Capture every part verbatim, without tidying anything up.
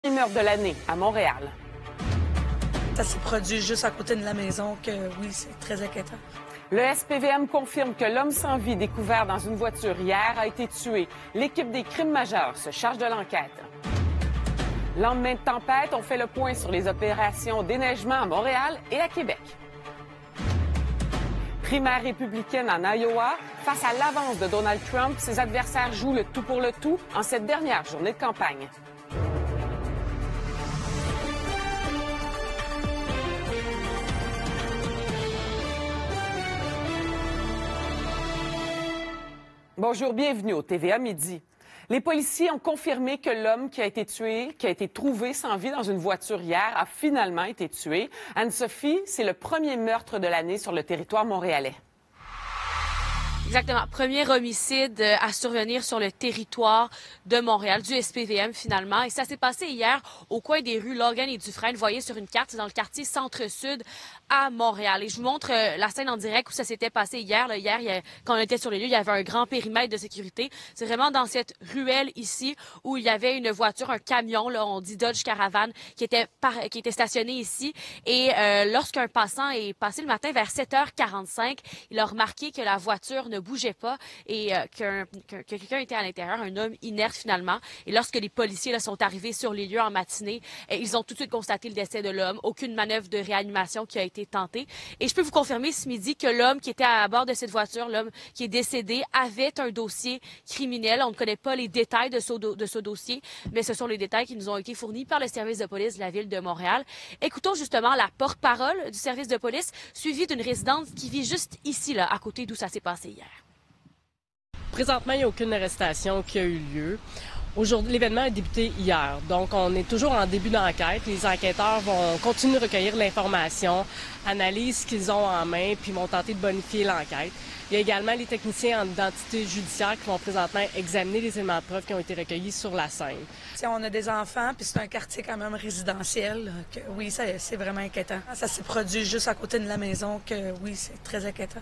Meurtre de l'année à Montréal. Ça s'est produit juste à côté de la maison que, oui, c'est très inquiétant. Le S P V M confirme que l'homme sans vie découvert dans une voiture hier a été tué. L'équipe des crimes majeurs se charge de l'enquête. Lendemain de tempête, on fait le point sur les opérations déneigement à Montréal et à Québec. Primaire républicaine en Iowa, face à l'avance de Donald Trump, ses adversaires jouent le tout pour le tout en cette dernière journée de campagne. Bonjour, bienvenue au T V A Midi. Les policiers ont confirmé que l'homme qui a été tué, qui a été trouvé sans vie dans une voiture hier, a finalement été tué. Anne-Sophie, c'est le premier meurtre de l'année sur le territoire montréalais. Exactement. Premier homicide à survenir sur le territoire de Montréal, du S P V M finalement. Et ça s'est passé hier au coin des rues Logan et Dufresne. Vous voyez sur une carte, c'est dans le quartier Centre-Sud à Montréal. Et je vous montre euh, la scène en direct où ça s'était passé hier. Là, hier, il y a, quand on était sur les lieux, il y avait un grand périmètre de sécurité. C'est vraiment dans cette ruelle ici où il y avait une voiture, un camion, là, on dit Dodge Caravan, qui était, par, qui était stationné ici. Et euh, lorsqu'un passant est passé le matin vers sept heures quarante-cinq, il a remarqué que la voiture ne bougeait pas et euh, qu'un, que, que quelqu'un était à l'intérieur, un homme inerte finalement. Et lorsque les policiers là, sont arrivés sur les lieux en matinée, eh, ils ont tout de suite constaté le décès de l'homme. Aucune manœuvre de réanimation qui a été tentée. Et je peux vous confirmer ce midi que l'homme qui était à bord de cette voiture, l'homme qui est décédé, avait un dossier criminel. On ne connaît pas les détails de ce, do- de ce dossier, mais ce sont les détails qui nous ont été fournis par le service de police de la ville de Montréal. Écoutons justement la porte-parole du service de police, suivie d'une résidente qui vit juste ici, là, à côté d'où ça s'est passé hier. Présentement, il n'y a aucune arrestation qui a eu lieu. Aujourd'hui, l'événement a débuté hier, donc on est toujours en début d'enquête. Les enquêteurs vont continuer de recueillir l'information, analysent ce qu'ils ont en main, puis vont tenter de bonifier l'enquête. Il y a également les techniciens en identité judiciaire qui vont présentement examiner les éléments de preuve qui ont été recueillis sur la scène. Si on a des enfants, puis c'est un quartier quand même résidentiel, que, oui, ça, c'est vraiment inquiétant. Ça s'est produit juste à côté de la maison, que, oui, c'est très inquiétant.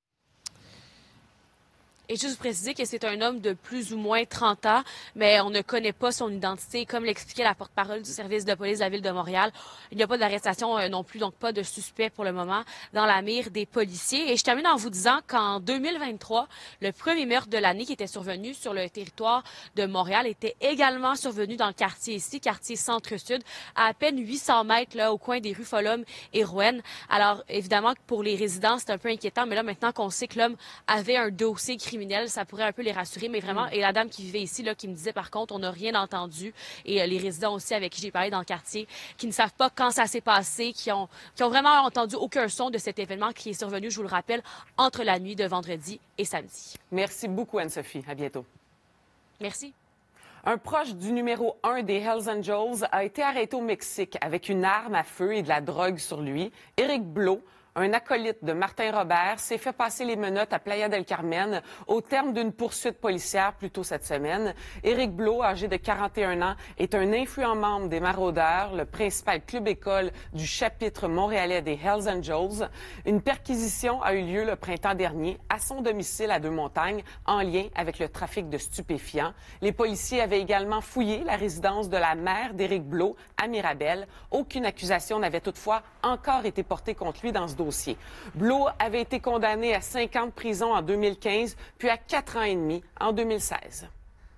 Et juste vous préciser que c'est un homme de plus ou moins trente ans, mais on ne connaît pas son identité. Comme l'expliquait la porte-parole du service de police de la ville de Montréal, il n'y a pas d'arrestation euh, non plus, donc pas de suspect pour le moment dans la mire des policiers. Et je termine en vous disant qu'en deux mille vingt-trois, le premier meurtre de l'année qui était survenu sur le territoire de Montréal était également survenu dans le quartier ici, quartier Centre-Sud, à à peine huit cents mètres là, au coin des rues Folhomme et Rouen. Alors évidemment, pour les résidents, c'est un peu inquiétant, mais là maintenant qu'on sait que l'homme avait un dossier criminel, ça pourrait un peu les rassurer, mais vraiment, et la dame qui vivait ici, là, qui me disait par contre, on n'a rien entendu, et euh, les résidents aussi avec qui j'ai parlé dans le quartier, qui ne savent pas quand ça s'est passé, qui ont, qui ont vraiment entendu aucun son de cet événement qui est survenu, je vous le rappelle, entre la nuit de vendredi et samedi. Merci beaucoup, Anne-Sophie. À bientôt. Merci. Un proche du numéro un des Hells Angels a été arrêté au Mexique avec une arme à feu et de la drogue sur lui. Éric Blot, un acolyte de Martin Robert, s'est fait passer les menottes à Playa del Carmen au terme d'une poursuite policière plus tôt cette semaine. Éric Blot, âgé de quarante et un ans, est un influent membre des Maraudeurs, le principal club-école du chapitre montréalais des Hells Angels. Une perquisition a eu lieu le printemps dernier à son domicile à Deux-Montagnes en lien avec le trafic de stupéfiants. Les policiers avaient également fouillé la résidence de la mère d'Éric Blot à Mirabel. Aucune accusation n'avait toutefois encore été portée contre lui dans ce dossier. Blot avait été condamné à cinq ans de prison en deux mille quinze, puis à quatre ans et demi en deux mille seize.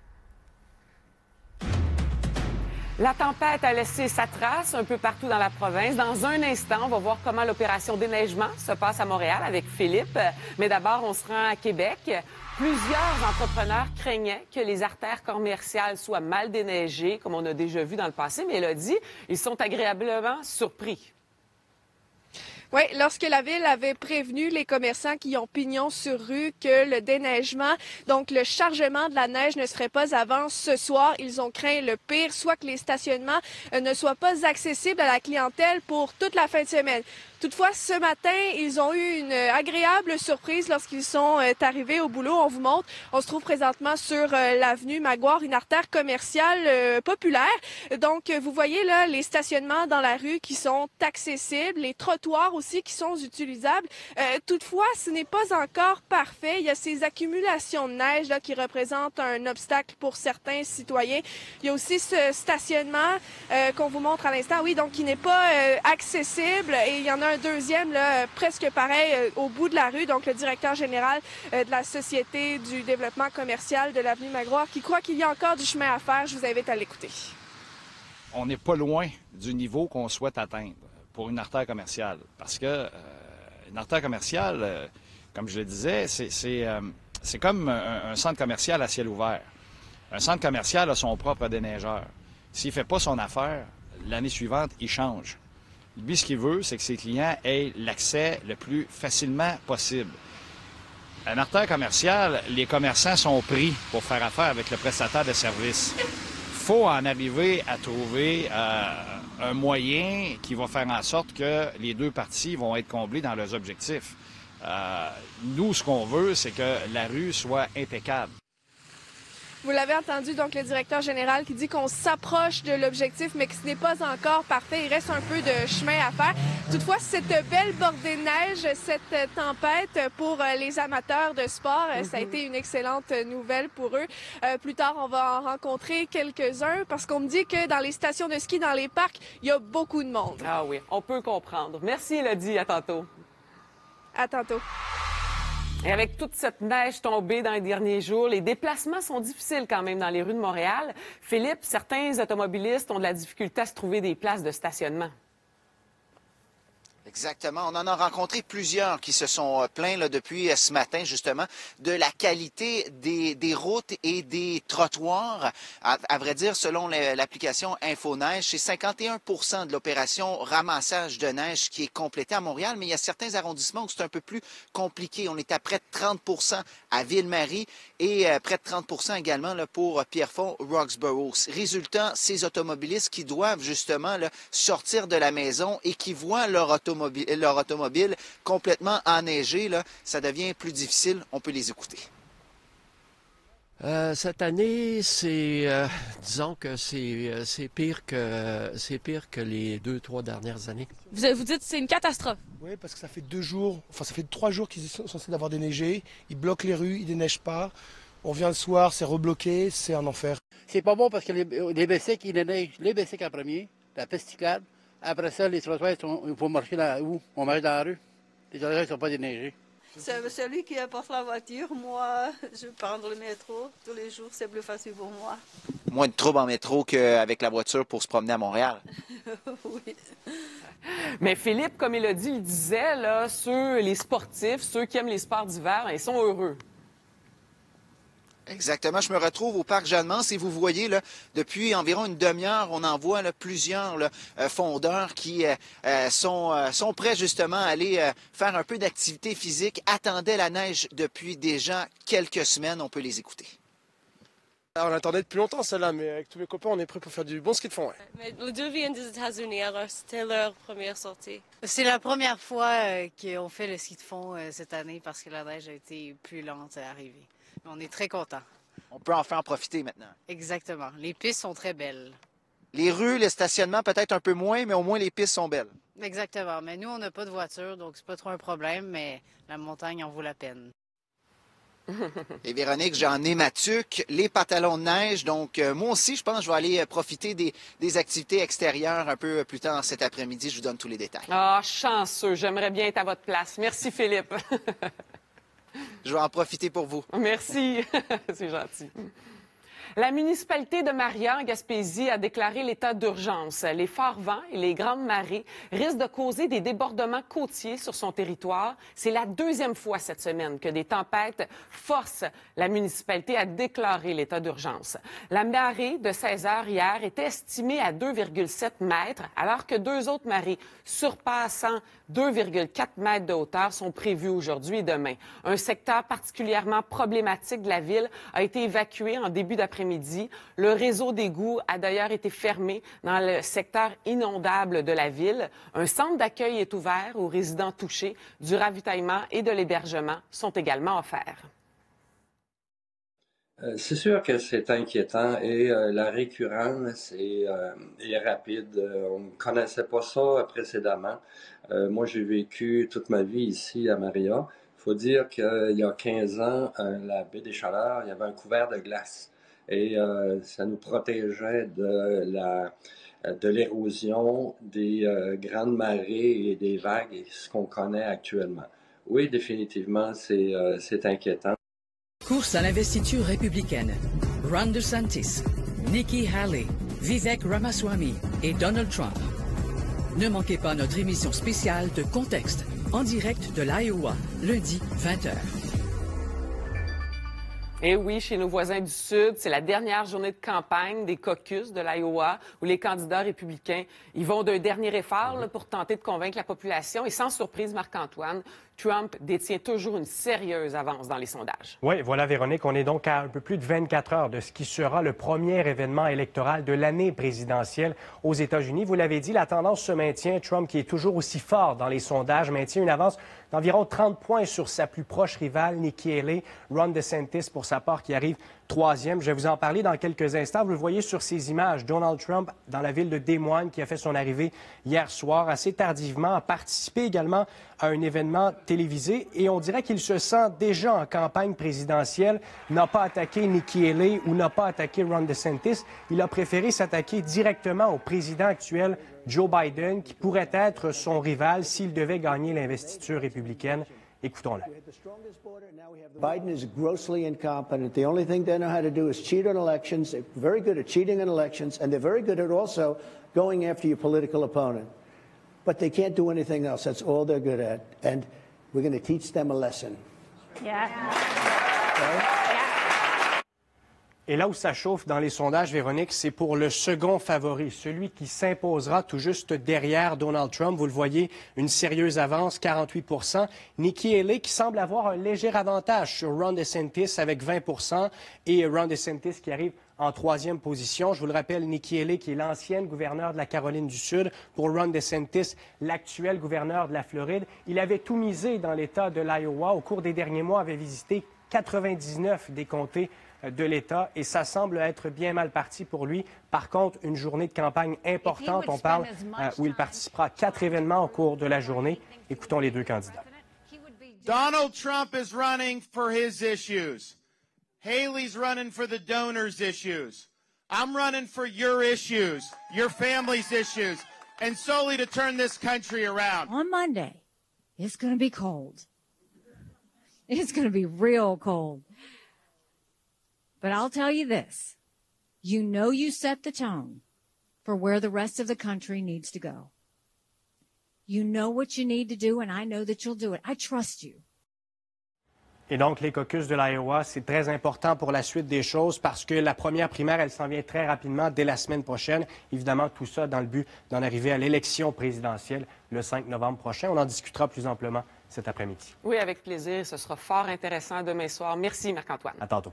La tempête a laissé sa trace un peu partout dans la province. Dans un instant, on va voir comment l'opération déneigement se passe à Montréal avec Philippe. Mais d'abord, on se rend à Québec. Plusieurs entrepreneurs craignaient que les artères commerciales soient mal déneigées, comme on a déjà vu dans le passé. Mais Élodie, ils sont agréablement surpris. Oui, lorsque la ville avait prévenu les commerçants qui ont pignon sur rue que le déneigement, donc le chargement de la neige ne serait pas avant ce soir, ils ont craint le pire, soit que les stationnements euh, ne soient pas accessibles à la clientèle pour toute la fin de semaine. Toutefois, ce matin, ils ont eu une agréable surprise lorsqu'ils sont euh, arrivés au boulot. On vous montre, on se trouve présentement sur euh, l'avenue Maguire, une artère commerciale euh, populaire. Donc, vous voyez là les stationnements dans la rue qui sont accessibles, les trottoirs aussi qui sont utilisables. Euh, toutefois, ce n'est pas encore parfait. Il y a ces accumulations de neige là, qui représentent un obstacle pour certains citoyens. Il y a aussi ce stationnement euh, qu'on vous montre à l'instant, oui, donc qui n'est pas euh, accessible. Et il y en a un deuxième, là, presque pareil, euh, au bout de la rue. Donc, le directeur général euh, de la Société du développement commercial de l'avenue Magroire qui croit qu'il y a encore du chemin à faire. Je vous invite à l'écouter. On n'est pas loin du niveau qu'on souhaite atteindre pour une artère commerciale. Parce que euh, une artère commerciale, euh, comme je le disais, c'est, c'est, euh, c'est comme un, un centre commercial à ciel ouvert. Un centre commercial a son propre déneigeur. S'il ne fait pas son affaire, l'année suivante, il change. Lui, ce qu'il veut, c'est que ses clients aient l'accès le plus facilement possible. À une artère commerciale, les commerçants sont pris pour faire affaire avec le prestataire de service. Il faut en arriver à trouver euh, un moyen qui va faire en sorte que les deux parties vont être comblées dans leurs objectifs. Euh, nous, ce qu'on veut, c'est que la rue soit impeccable. Vous l'avez entendu, donc le directeur général qui dit qu'on s'approche de l'objectif, mais que ce n'est pas encore parfait. Il reste un peu de chemin à faire. Toutefois, cette belle bordée de neige, cette tempête pour les amateurs de sport, mm-hmm. ça a été une excellente nouvelle pour eux. Euh, plus tard, on va en rencontrer quelques-uns parce qu'on me dit que dans les stations de ski, dans les parcs, il y a beaucoup de monde. Ah oui, on peut comprendre. Merci, Élodie. À tantôt. À tantôt. Et avec toute cette neige tombée dans les derniers jours, les déplacements sont difficiles quand même dans les rues de Montréal. Philippe, certains automobilistes ont de la difficulté à se trouver des places de stationnement. Exactement. On en a rencontré plusieurs qui se sont plaints là, depuis ce matin, justement, de la qualité des, des routes et des trottoirs. À, à vrai dire, selon l'application InfoNeige, c'est cinquante et un pour cent de l'opération ramassage de neige qui est complétée à Montréal, mais il y a certains arrondissements où c'est un peu plus compliqué. On est à près de trente pour cent à Ville-Marie et euh, près de trente pour cent également là, pour Pierrefonds, Roxborough. Résultat, ces automobilistes qui doivent justement là, sortir de la maison et qui voient leur automobile leur automobile complètement enneigée, là, ça devient plus difficile. On peut les écouter. Euh, cette année, c'est, euh, disons que c'est, euh, c'est pire que c'est pire que les deux, trois dernières années. Vous, vous dites que c'est une catastrophe? Oui, parce que ça fait deux jours, enfin ça fait trois jours qu'ils sont censés d'avoir déneigé. Ils bloquent les rues, ils déneigent pas. On vient le soir, c'est rebloqué, c'est un enfer. C'est pas bon parce que les, les bicycles, ils déneigent les bicycles en premier, la piste cyclable. Après ça, les trottoirs, sont, il faut marcher là où? On marche dans la rue. Les trottoirs ne sont pas déneigés. C'est celui qui apporte la voiture. Moi, je prends le métro tous les jours. C'est plus facile pour moi. Moins de troubles en métro qu'avec la voiture pour se promener à Montréal. Oui. Mais Philippe, comme Élodie le disait, là, ceux, les sportifs, ceux qui aiment les sports d'hiver, ils sont heureux. Exactement. Je me retrouve au parc Jeanne-Mance et vous voyez, là, depuis environ une demi-heure, on en voit là, plusieurs là, euh, fondeurs qui euh, sont, euh, sont prêts justement à aller euh, faire un peu d'activité physique, attendaient la neige depuis déjà quelques semaines. On peut les écouter. Alors, on attendait depuis longtemps celle-là, mais avec tous mes copains, on est prêts pour faire du bon ski de fond. Ouais. Mais les deux viennent des États-Unis, alors c'était leur première sortie. C'est la première fois euh, qu'on fait le ski de fond euh, cette année parce que la neige a été plus lente à arriver. On est très contents. On peut enfin en profiter maintenant. Exactement. Les pistes sont très belles. Les rues, le stationnement, peut-être un peu moins, mais au moins les pistes sont belles. Exactement. Mais nous, on n'a pas de voiture, donc c'est pas trop un problème, mais la montagne en vaut la peine. Et Véronique, j'en ai ma tuque, les pantalons de neige. Donc, euh, moi aussi, je pense que je vais aller profiter des, des activités extérieures un peu plus tard cet après-midi. Je vous donne tous les détails. Ah, chanceux. J'aimerais bien être à votre place. Merci, Philippe. Je vais en profiter pour vous. Merci. C'est gentil. La municipalité de Maria, en Gaspésie, a déclaré l'état d'urgence. Les forts vents et les grandes marées risquent de causer des débordements côtiers sur son territoire. C'est la deuxième fois cette semaine que des tempêtes forcent la municipalité à déclarer l'état d'urgence. La marée de seize heures hier était estimée à deux virgule sept mètres, alors que deux autres marées surpassant deux virgule quatre mètres de hauteur sont prévues aujourd'hui et demain. Un secteur particulièrement problématique de la ville a été évacué en début d'après-midi. Le réseau d'égouts a d'ailleurs été fermé dans le secteur inondable de la ville. Un centre d'accueil est ouvert aux résidents touchés. Du ravitaillement et de l'hébergement sont également offerts. Euh, c'est sûr que c'est inquiétant et euh, la récurrence est, euh, est rapide. Euh, on ne connaissait pas ça précédemment. Euh, moi, j'ai vécu toute ma vie ici à Maria. Il faut dire qu'il y a quinze ans, euh, la baie des Chaleurs, il y avait un couvert de glace et euh, ça nous protégeait de la de l'érosion, des euh, grandes marées et des vagues, et ce qu'on connaît actuellement. Oui, définitivement, c'est euh, c'est inquiétant. Course à l'investiture républicaine. Ron DeSantis, Nikki Haley, Vivek Ramaswamy et Donald Trump. Ne manquez pas notre émission spéciale de Contexte, en direct de l'Iowa, lundi vingt heures. Et oui, chez nos voisins du Sud, c'est la dernière journée de campagne des caucus de l'Iowa où les candidats républicains y vont d'un dernier effort là, pour tenter de convaincre la population. Et sans surprise, Marc-Antoine, Trump détient toujours une sérieuse avance dans les sondages. Oui, voilà, Véronique, on est donc à un peu plus de vingt-quatre heures de ce qui sera le premier événement électoral de l'année présidentielle aux États-Unis. Vous l'avez dit, la tendance se maintient. Trump, qui est toujours aussi fort dans les sondages, maintient une avance d'environ trente points sur sa plus proche rivale, Nikki Haley. Ron DeSantis, pour sa part, qui arrive troisième. Je vais vous en parler dans quelques instants. Vous le voyez sur ces images. Donald Trump, dans la ville de Des Moines, qui a fait son arrivée hier soir, assez tardivement, a participé également à un événement télévisé. Et on dirait qu'il se sent déjà en campagne présidentielle. N'a pas attaqué Nikki Haley ou n'a pas attaqué Ron DeSantis. Il a préféré s'attaquer directement au président actuel, Joe Biden, qui pourrait être son rival s'il devait gagner l'investiture républicaine. Écoutons-le. Biden is grossly incompetent. The only thing they know how to do is cheat on elections. They're very good at cheating on elections, and they're very good at also going after your political opponent. But they can't do anything else. That's all they're good at. And we're going to teach them a lesson. Yeah. Okay? Et là où ça chauffe dans les sondages, Véronique, c'est pour le second favori, celui qui s'imposera tout juste derrière Donald Trump. Vous le voyez, une sérieuse avance, quarante-huit pour cent. Nikki Haley qui semble avoir un léger avantage sur Ron DeSantis avec vingt pour cent et Ron DeSantis qui arrive en troisième position. Je vous le rappelle, Nikki Haley qui est l'ancienne gouverneure de la Caroline du Sud, pour Ron DeSantis, l'actuel gouverneur de la Floride. Il avait tout misé dans l'État de l'Iowa. Au cours des derniers mois, avait visité quatre-vingt-dix-neuf des comtés de l'État et ça semble être bien mal parti pour lui. Par contre, une journée de campagne importante, on parle euh, où il participera à quatre événements au cours de la journée. Écoutons les deux candidats. Donald Trump is running for his issues. Haley's running for the donors' issues. I'm running for your issues, your family's issues, and solely to turn this country around. On Monday, it's going to be cold. It's going to be real cold. But I'll tell you this, you know you set the tone for where the rest of the country needs to go. You know what you need to do, and I know that you'll do it. I trust you. Et donc, les caucus de l'Iowa, c'est très important pour la suite des choses parce que la première primaire, elle s'en vient très rapidement dès la semaine prochaine. Évidemment, tout ça dans le but d'en arriver à l'élection présidentielle le cinq novembre prochain. On en discutera plus amplement cet après-midi. Oui, avec plaisir. Ce sera fort intéressant demain soir. Merci, Marc-Antoine. À tantôt.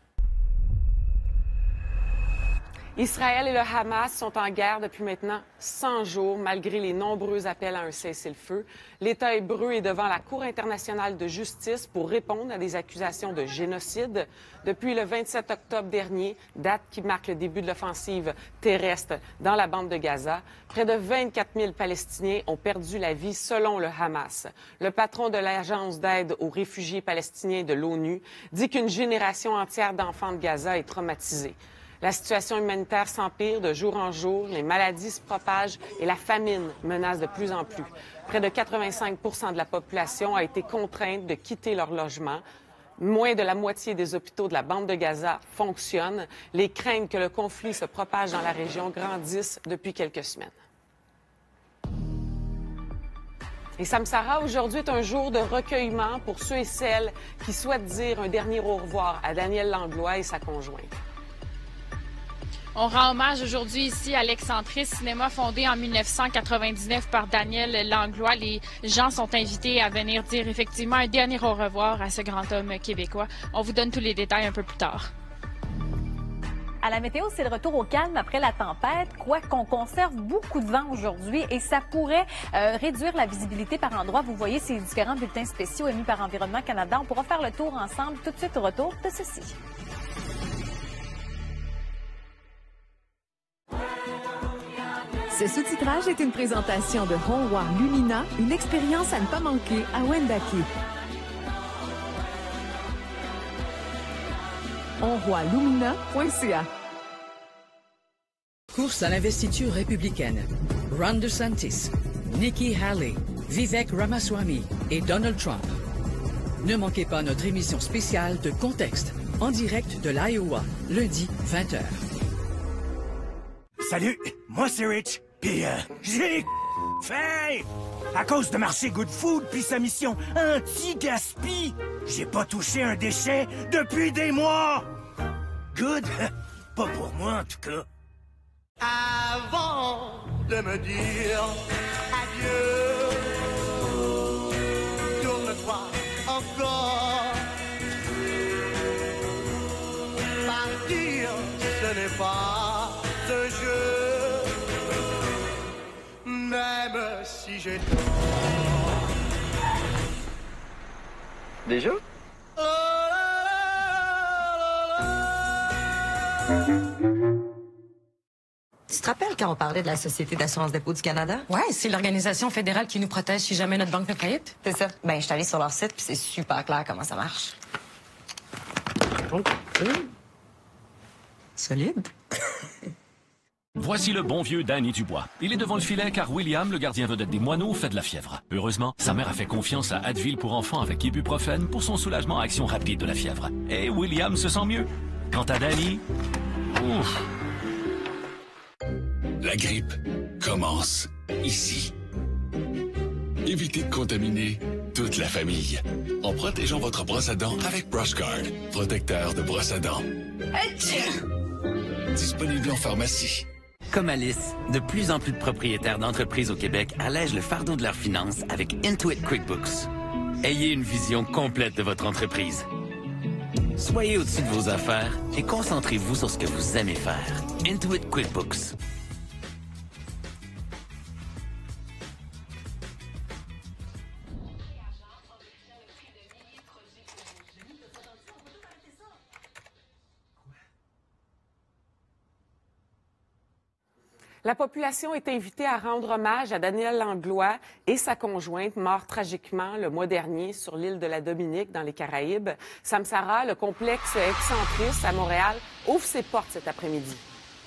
Israël et le Hamas sont en guerre depuis maintenant cent jours, malgré les nombreux appels à un cessez-le-feu. L'État hébreu est devant la Cour internationale de justice pour répondre à des accusations de génocide. Depuis le vingt-sept octobre dernier, date qui marque le début de l'offensive terrestre dans la bande de Gaza, près de vingt-quatre mille Palestiniens ont perdu la vie selon le Hamas. Le patron de l'Agence d'aide aux réfugiés palestiniens de l'ONU dit qu'une génération entière d'enfants de Gaza est traumatisée. La situation humanitaire s'empire de jour en jour, les maladies se propagent et la famine menace de plus en plus. Près de quatre-vingt-cinq pour cent de la population a été contrainte de quitter leur logement. Moins de la moitié des hôpitaux de la bande de Gaza fonctionnent. Les craintes que le conflit se propage dans la région grandissent depuis quelques semaines. Et Samsara, aujourd'hui est un jour de recueillement pour ceux et celles qui souhaitent dire un dernier au revoir à Daniel Langlois et sa conjointe. On rend hommage aujourd'hui ici à l'Excentris Cinéma, fondé en mille neuf cent quatre-vingt-dix-neuf par Daniel Langlois. Les gens sont invités à venir dire effectivement un dernier au revoir à ce grand homme québécois. On vous donne tous les détails un peu plus tard. À la météo, c'est le retour au calme après la tempête, quoiqu'on conserve beaucoup de vent aujourd'hui et ça pourrait euh, réduire la visibilité par endroits. Vous voyez ces différents bulletins spéciaux émis par Environnement Canada. On pourra faire le tour ensemble tout de suite au retour de ceci. Ce sous-titrage est une présentation de Honwa Lumina, une expérience à ne pas manquer à Wendake. honwa lumina point c a. Course à l'investiture républicaine. Ron DeSantis, Nikki Haley, Vivek Ramaswamy et Donald Trump. Ne manquez pas notre émission spéciale de Contexte, en direct de l'Iowa, lundi vingt heures. Salut, moi c'est Rich, pis euh, j'ai faim! À cause de Marché Good Food pis sa mission anti-gaspi, j'ai pas touché un déchet depuis des mois! Good? Pas pour moi en tout cas. Avant de me dire adieu, tourne-toi encore. Partir, ce n'est pas un jeu, même si j'ai tort. Déjà? Tu te rappelles quand on parlait de la Société d'assurance dépôt du Canada? Ouais, c'est l'organisation fédérale qui nous protège si jamais notre banque fait faillite. C'est ça. Ben, je suis allée sur leur site, puis c'est super clair comment ça marche. Oh. Solide. Voici le bon vieux Danny Dubois. Il est devant le filet car William, le gardien vedette des Moineaux, fait de la fièvre. Heureusement, sa mère a fait confiance à Advil pour enfants avec ibuprofène pour son soulagement à action rapide de la fièvre. Et William se sent mieux. Quant à Danny, ouf. La grippe commence ici. Évitez de contaminer toute la famille en protégeant votre brosse à dents avec BrushGuard, protecteur de brosse à dents. Disponible en pharmacie. Comme Alice, de plus en plus de propriétaires d'entreprises au Québec allègent le fardeau de leurs finances avec Intuit QuickBooks. Ayez une vision complète de votre entreprise. Soyez au-dessus de vos affaires et concentrez-vous sur ce que vous aimez faire. Intuit QuickBooks. La population est invitée à rendre hommage à Daniel Langlois et sa conjointe, morts tragiquement le mois dernier sur l'île de la Dominique, dans les Caraïbes. Samsara, le complexe Excentris à Montréal, ouvre ses portes cet après-midi.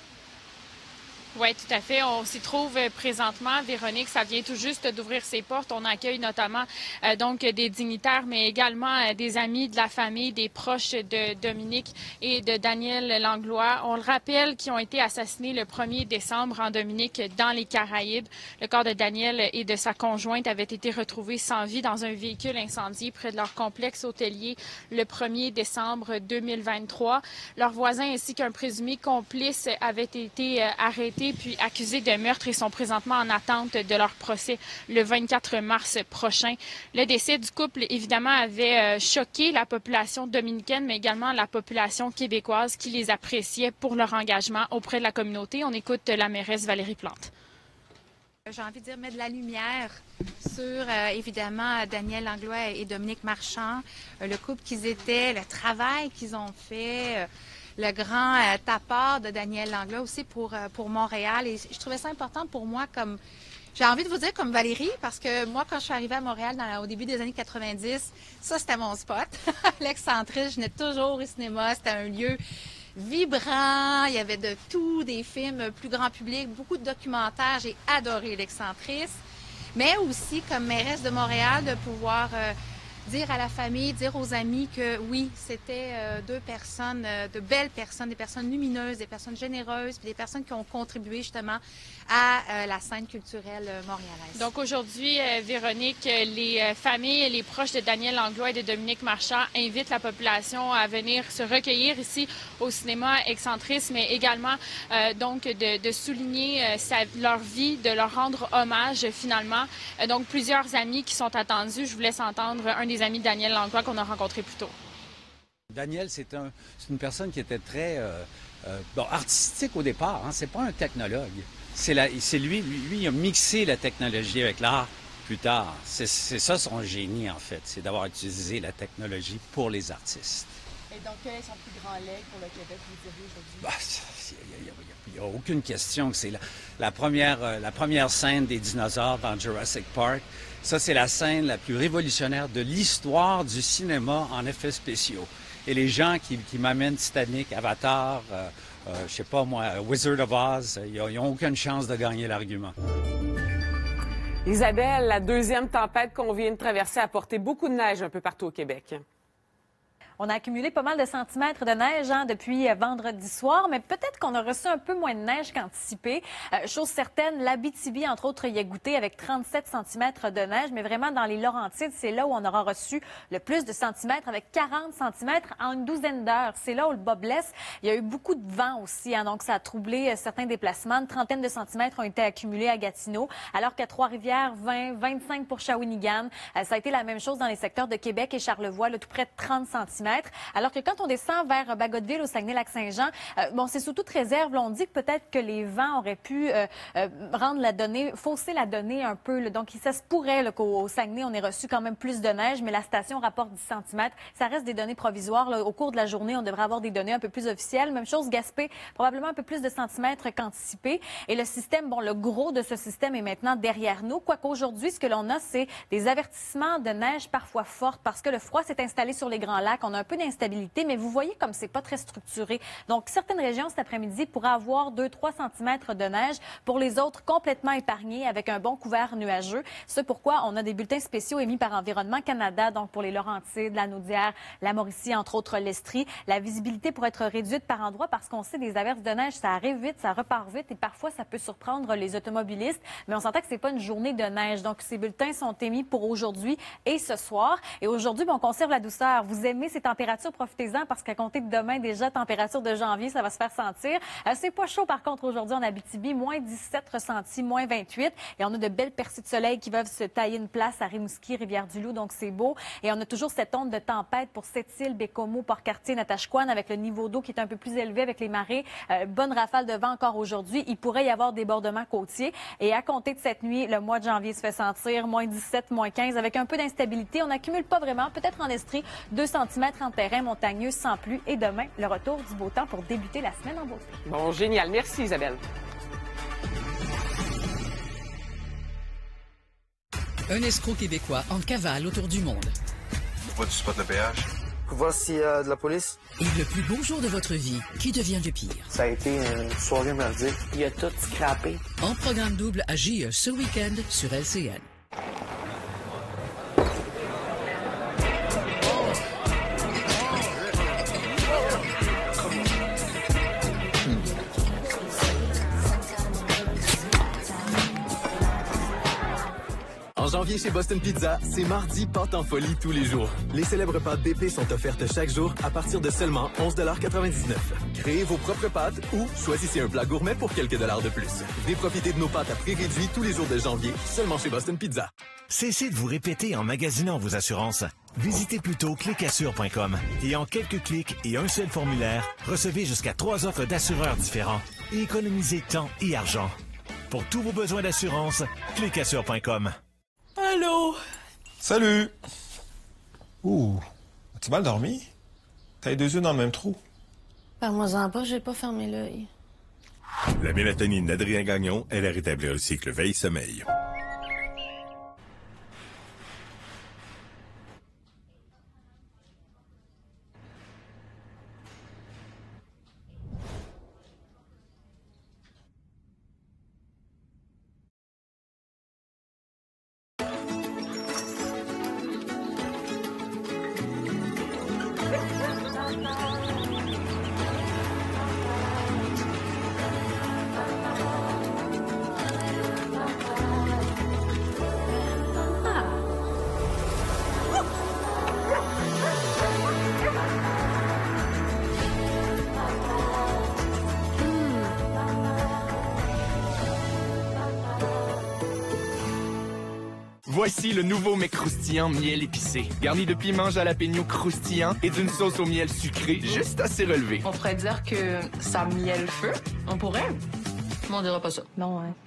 Oui, tout à fait. On s'y trouve présentement. Véronique, ça vient tout juste d'ouvrir ses portes. On accueille notamment euh, donc des dignitaires, mais également euh, des amis de la famille, des proches de Dominique et de Daniel Langlois. On le rappelle, qui ont été assassinés le premier décembre en Dominique dans les Caraïbes. Le corps de Daniel et de sa conjointe avait été retrouvé sans vie dans un véhicule incendié près de leur complexe hôtelier le premier décembre deux mille vingt-trois. Leurs voisins ainsi qu'un présumé complice avaient été euh, arrêtés puis accusés de meurtre et sont présentement en attente de leur procès le vingt-quatre mars prochain. Le décès du couple, évidemment, avait euh, choqué la population dominicaine, mais également la population québécoise qui les appréciait pour leur engagement auprès de la communauté. On écoute la mairesse Valérie Plante. J'ai envie de dire mettre de la lumière sur, euh, évidemment, Daniel Langlois et Dominique Marchand, euh, le couple qu'ils étaient, le travail qu'ils ont fait, euh, le grand euh, tapeur de Daniel Langlois aussi pour, euh, pour Montréal. Et je trouvais ça important pour moi comme... J'ai envie de vous dire comme Valérie, parce que moi, quand je suis arrivée à Montréal dans, au début des années quatre-vingt-dix, ça, c'était mon spot. L'Excentris, je venais toujours au cinéma. C'était un lieu vibrant. Il y avait de tout, des films plus grand public, beaucoup de documentaires. J'ai adoré l'Excentris. Mais aussi, comme mairesse de Montréal, de pouvoir... Euh, dire à la famille, dire aux amis que oui, c'était euh, deux personnes, euh, de belles personnes, des personnes lumineuses, des personnes généreuses, puis des personnes qui ont contribué justement à euh, la scène culturelle euh, montréalaise. Donc aujourd'hui, euh, Véronique, les euh, familles et les proches de Daniel Langlois et de Dominique Marchand invitent la population à venir se recueillir ici au cinéma Excentris, mais également euh, donc de, de souligner euh, sa, leur vie, de leur rendre hommage finalement. Euh, donc plusieurs amis qui sont attendus. Je vous laisse entendre un des amis de Daniel Langlois qu'on a rencontré plus tôt. Daniel, c'est un, une personne qui était très euh, euh, bon, artistique au départ. Hein? C'est pas un technologue. C'est lui, lui, lui, il a mixé la technologie avec l'art plus tard. C'est ça son génie, en fait. C'est d'avoir utilisé la technologie pour les artistes. Et donc, quel est son plus grand leg pour le Québec, vous diriez aujourd'hui? Bah, il n'y a, a, a aucune question que c'est la, la, première, euh, la première scène des dinosaures dans Jurassic Park. Ça, c'est la scène la plus révolutionnaire de l'histoire du cinéma en effets spéciaux. Et les gens qui, qui m'amènent Titanic, Avatar, euh, euh, je sais pas moi, Wizard of Oz, ils n'ont aucune chance de gagner l'argument. Isabelle, la deuxième tempête qu'on vient de traverser a apporté beaucoup de neige un peu partout au Québec. On a accumulé pas mal de centimètres de neige hein, depuis vendredi soir, mais peut-être qu'on a reçu un peu moins de neige qu'anticipé. Euh, chose certaine, l'Abitibi, entre autres, y a goûté avec trente-sept centimètres de neige, mais vraiment dans les Laurentides, c'est là où on aura reçu le plus de centimètres, avec quarante centimètres en une douzaine d'heures. C'est là où le bas blesse. Il y a eu beaucoup de vent aussi, hein, donc ça a troublé euh, certains déplacements. Une trentaine de centimètres ont été accumulés à Gatineau, alors qu'à Trois-Rivières, vingt, vingt-cinq pour Shawinigan. Euh, ça a été la même chose dans les secteurs de Québec et Charlevoix, là, tout près de trente centimètres. Alors que quand on descend vers Bagotville, au Saguenay-Lac-Saint-Jean, euh, bon, c'est sous toute réserve. Là, on dit que peut-être que les vents auraient pu euh, euh, rendre la donnée, fausser la donnée un peu. Là. Donc, ça se pourrait qu'au Saguenay, on ait reçu quand même plus de neige, mais la station rapporte dix centimètres. Ça reste des données provisoires. Là. Au cours de la journée, on devrait avoir des données un peu plus officielles. Même chose, Gaspé, probablement un peu plus de centimètres qu'anticipé. Et le système, bon, le gros de ce système est maintenant derrière nous. Quoique aujourd'hui, ce que l'on a, c'est des avertissements de neige parfois fortes parce que le froid s'est installé sur les Grands Lacs. On a un peu d'instabilité, mais vous voyez comme c'est pas très structuré. Donc, certaines régions cet après-midi pourraient avoir deux trois centimètres de neige. Pour les autres, complètement épargnés avec un bon couvert nuageux. C'est pourquoi on a des bulletins spéciaux émis par Environnement Canada, donc pour les Laurentides, la Naudière, la Mauricie, entre autres l'Estrie. La visibilité pourrait être réduite par endroits parce qu'on sait des averses de neige, ça arrive vite, ça repart vite et parfois ça peut surprendre les automobilistes. Mais on s'entend que c'est pas une journée de neige. Donc, ces bulletins sont émis pour aujourd'hui et ce soir. Et aujourd'hui, on conserve la douceur. Vous aimez ces températures, profitez-en parce qu'à compter de demain, déjà, température de janvier, ça va se faire sentir. Euh, c'est pas chaud, par contre, aujourd'hui en Abitibi, moins dix-sept ressentis, moins vingt-huit. Et on a de belles percées de soleil qui peuvent se tailler une place à Rimouski, Rivière-du-Loup, donc c'est beau. Et on a toujours cette onde de tempête pour Sept-Îles, Bécomo, Port-Cartier, Natashquan, avec le niveau d'eau qui est un peu plus élevé avec les marées. Euh, bonne rafale de vent encore aujourd'hui. Il pourrait y avoir des débordements côtiers. Et à compter de cette nuit, le mois de janvier se fait sentir, moins dix-sept, moins quinze, avec un peu d'instabilité. On n'accumule pas vraiment, peut-être en Estrie, deux centimètres en terrain montagneux sans pluie. Et demain, le retour du beau temps pour débuter la semaine en beauté. Bon, génial. Merci, Isabelle. Un escroc québécois en cavale autour du monde. Pourquoi tu spottes le péage? Pour voir s'il y a de la police. Et le plus beau jour de votre vie, qui devient le pire. Ça a été une soirée merdique. Il a tout scrappé. En programme double à J E ce week-end sur L C N. En janvier chez Boston Pizza, c'est mardi pâte en folie tous les jours. Les célèbres pâtes B P sont offertes chaque jour à partir de seulement onze quatre-vingt-dix-neuf. Créez vos propres pâtes ou choisissez un plat gourmet pour quelques dollars de plus. Venez profiter de nos pâtes à prix réduit tous les jours de janvier, seulement chez Boston Pizza. Cessez de vous répéter en magasinant vos assurances. Visitez plutôt clic assure point com et en quelques clics et un seul formulaire, recevez jusqu'à trois offres d'assureurs différents et économisez temps et argent. Pour tous vos besoins d'assurance, clic assure point com. Allô? Salut! Ouh, as-tu mal dormi? T'as les deux yeux dans le même trou. Parle-moi-en pas, j'ai pas fermé l'œil. La mélatonine d'Adrien Gagnon aide à rétablir le cycle veille-sommeil. Voici le nouveau mec croustillant miel épicé, garni de piment jalapeno croustillant et d'une sauce au miel sucré juste assez relevée. On pourrait dire que ça miel feu. On pourrait. Mais on dira pas ça. Non, ouais.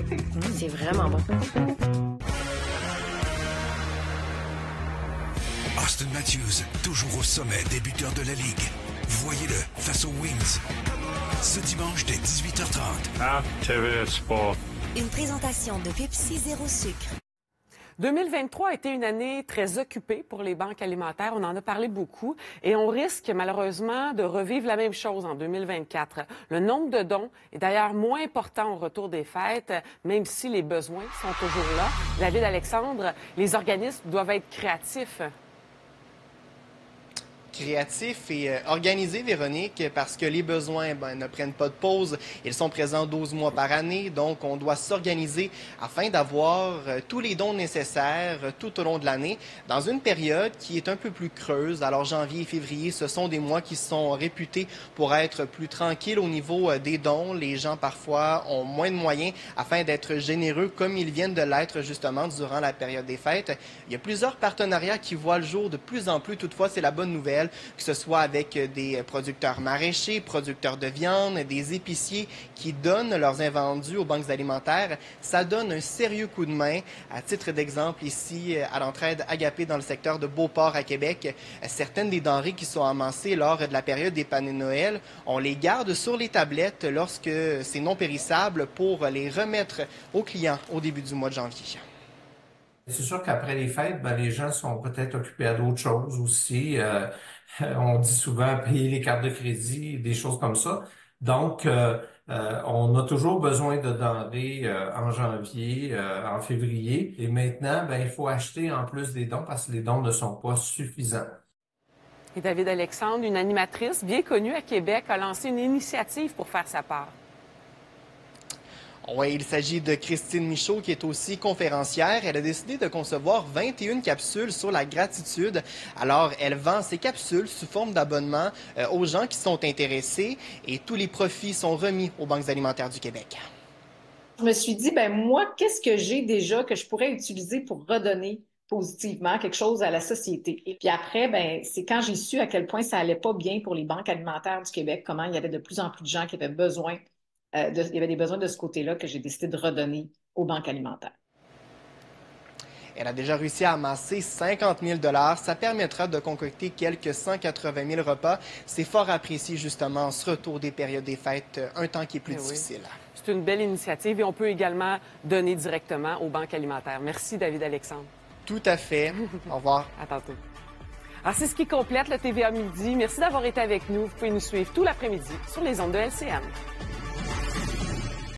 C'est vraiment bon. Austin Matthews, toujours au sommet des buteurs de la Ligue. Voyez-le face aux Wings. Ce dimanche dès dix-huit heures trente. À T V Sport. Une présentation de Pepsi Zéro Sucre. deux mille vingt-trois a été une année très occupée pour les banques alimentaires. On en a parlé beaucoup et on risque malheureusement de revivre la même chose en deux mille vingt-quatre. Le nombre de dons est d'ailleurs moins important au retour des fêtes, même si les besoins sont toujours là. David Alexandre, les organismes doivent être créatifs. Créatif et euh, organisé, Véronique, parce que les besoins ben, ne prennent pas de pause. Ils sont présents douze mois par année, donc on doit s'organiser afin d'avoir euh, tous les dons nécessaires euh, tout au long de l'année, dans une période qui est un peu plus creuse. Alors janvier et février, ce sont des mois qui sont réputés pour être plus tranquilles au niveau euh, des dons. Les gens, parfois, ont moins de moyens afin d'être généreux, comme ils viennent de l'être justement durant la période des fêtes. Il y a plusieurs partenariats qui voient le jour de plus en plus. Toutefois, c'est la bonne nouvelle, que ce soit avec des producteurs maraîchers, producteurs de viande, des épiciers qui donnent leurs invendus aux banques alimentaires. Ça donne un sérieux coup de main. À titre d'exemple, ici, à l'entraide Agapé dans le secteur de Beauport à Québec, certaines des denrées qui sont amassées lors de la période des pannes de Noël, on les garde sur les tablettes lorsque c'est non périssable pour les remettre aux clients au début du mois de janvier. C'est sûr qu'après les fêtes, ben, les gens sont peut-être occupés à d'autres choses aussi. Euh, on dit souvent payer les cartes de crédit, des choses comme ça. Donc, euh, euh, on a toujours besoin de denrées euh, en janvier, euh, en février. Et maintenant, ben, il faut acheter en plus des dons parce que les dons ne sont pas suffisants. Et David Alexandre, une animatrice bien connue à Québec, a lancé une initiative pour faire sa part. Oui, il s'agit de Christine Michaud, qui est aussi conférencière. Elle a décidé de concevoir vingt et une capsules sur la gratitude. Alors, elle vend ces capsules sous forme d'abonnement euh, aux gens qui sont intéressés et tous les profits sont remis aux banques alimentaires du Québec. Je me suis dit, ben moi, qu'est-ce que j'ai déjà que je pourrais utiliser pour redonner positivement quelque chose à la société? Et puis après, ben c'est quand j'ai su à quel point ça allait pas bien pour les banques alimentaires du Québec, comment il y avait de plus en plus de gens qui avaient besoin Euh, de, il y avait des besoins de ce côté-là que j'ai décidé de redonner aux banques alimentaires. Elle a déjà réussi à amasser cinquante mille dollars. Ça permettra de concocter quelques cent quatre-vingt mille repas. C'est fort apprécié justement en ce retour des périodes des fêtes, un temps qui est plus Eh difficile. Oui. C'est une belle initiative et on peut également donner directement aux banques alimentaires. Merci, David Alexandre. Tout à fait. Au revoir. À tantôt. Alors, c'est ce qui complète le T V A Midi. Merci d'avoir été avec nous. Vous pouvez nous suivre tout l'après-midi sur les ondes de L C M.